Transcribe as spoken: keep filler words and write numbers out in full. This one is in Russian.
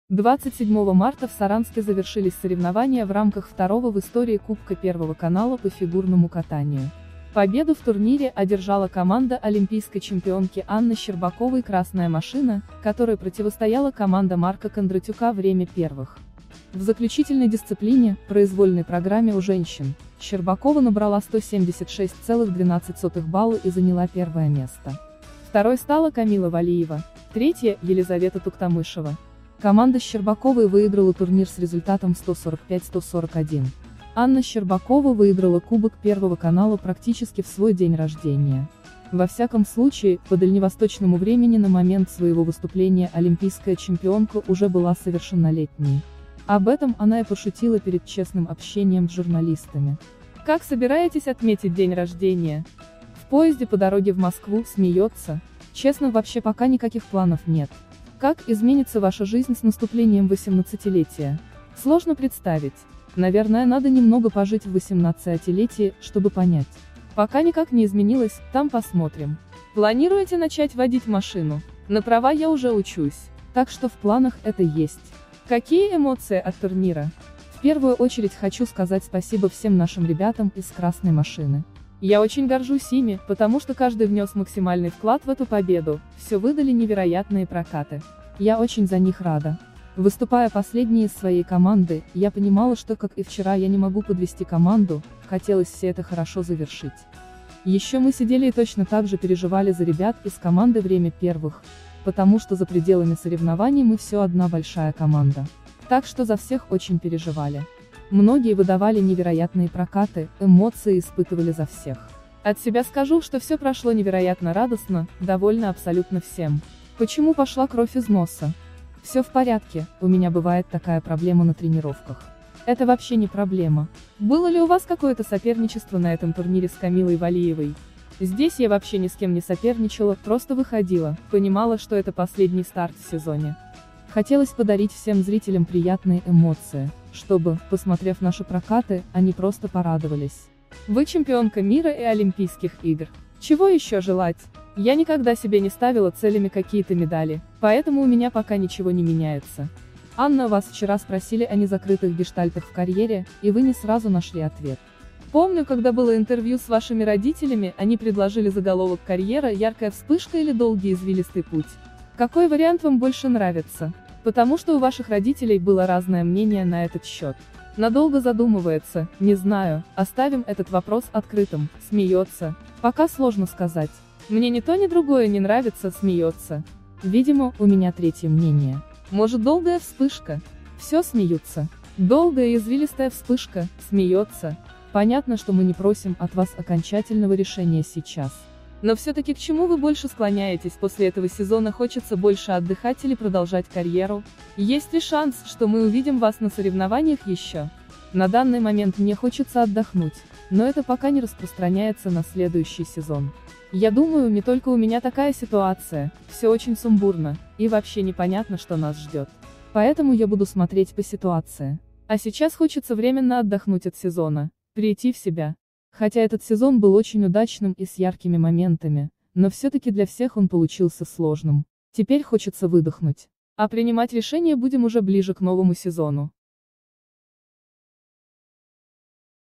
двадцать седьмого марта в Саранске завершились соревнования в рамках второго в истории Кубка Первого канала по фигурному катанию. Победу в турнире одержала команда олимпийской чемпионки Анны Щербаковой «Красная машина», которой противостояла команда Марка Кондратюка «Время первых». В заключительной дисциплине, произвольной программе у женщин, Щербакова набрала сто семьдесят шесть целых двенадцать сотых балла и заняла первое место. Второй стала Камила Валиева, третья – Елизавета Туктамышева. Команда Щербаковой выиграла турнир с результатом сто сорок пять — сто сорок один. Анна Щербакова выиграла Кубок Первого канала практически в свой день рождения. Во всяком случае, по дальневосточному времени на момент своего выступления олимпийская чемпионка уже была совершеннолетней. Об этом она и пошутила перед честным общением с журналистами. «Как собираетесь отметить день рождения?» В поезде по дороге в Москву, смеется. «Честно, вообще пока никаких планов нет. Как изменится ваша жизнь с наступлением восемнадцатилетия? Сложно представить. Наверное, надо немного пожить в восемнадцатилетии, чтобы понять. Пока никак не изменилось, там посмотрим. Планируете начать водить машину? На права я уже учусь, так что в планах это есть. Какие эмоции от турнира? В первую очередь хочу сказать спасибо всем нашим ребятам из «Красной машины». Я очень горжусь ими, потому что каждый внес максимальный вклад в эту победу, все выдали невероятные прокаты. Я очень за них рада. Выступая последней из своей команды, я понимала, что, как и вчера, я не могу подвести команду, хотелось все это хорошо завершить. Еще мы сидели и точно так же переживали за ребят из команды «Время первых», потому что за пределами соревнований мы все одна большая команда. Так что за всех очень переживали. Многие выдавали невероятные прокаты, эмоции испытывали за всех. От себя скажу, что все прошло невероятно радостно, довольна абсолютно всем. Почему пошла кровь из носа? Все в порядке, у меня бывает такая проблема на тренировках. Это вообще не проблема. Было ли у вас какое-то соперничество на этом турнире с Камилой Валиевой? Здесь я вообще ни с кем не соперничала, просто выходила, понимала, что это последний старт в сезоне. Хотелось подарить всем зрителям приятные эмоции, чтобы, посмотрев наши прокаты, они просто порадовались. Вы чемпионка мира и Олимпийских игр. Чего еще желать? Я никогда себе не ставила целями какие-то медали, поэтому у меня пока ничего не меняется. Анна, вас вчера спросили о незакрытых гештальтах в карьере, и вы не сразу нашли ответ. Помню, когда было интервью с вашими родителями, они предложили заголовок «Карьера, яркая вспышка или долгий извилистый путь». Какой вариант вам больше нравится? Потому что у ваших родителей было разное мнение на этот счет. Надолго задумывается, не знаю, оставим этот вопрос открытым, смеется. Пока сложно сказать. Мне ни то ни другое не нравится, смеется. Видимо, у меня третье мнение. Может, долгая вспышка? Все смеются. Долгая и извилистая вспышка, смеется. Понятно, что мы не просим от вас окончательного решения сейчас. Но все-таки к чему вы больше склоняетесь после этого сезона? Хочется больше отдыхать или продолжать карьеру? Есть ли шанс, что мы увидим вас на соревнованиях еще? На данный момент мне хочется отдохнуть, но это пока не распространяется на следующий сезон. Я думаю, не только у меня такая ситуация, все очень сумбурно, и вообще непонятно, что нас ждет. Поэтому я буду смотреть по ситуации. А сейчас хочется временно отдохнуть от сезона, прийти в себя. Хотя этот сезон был очень удачным и с яркими моментами, но все-таки для всех он получился сложным. Теперь хочется выдохнуть. А принимать решения будем уже ближе к новому сезону.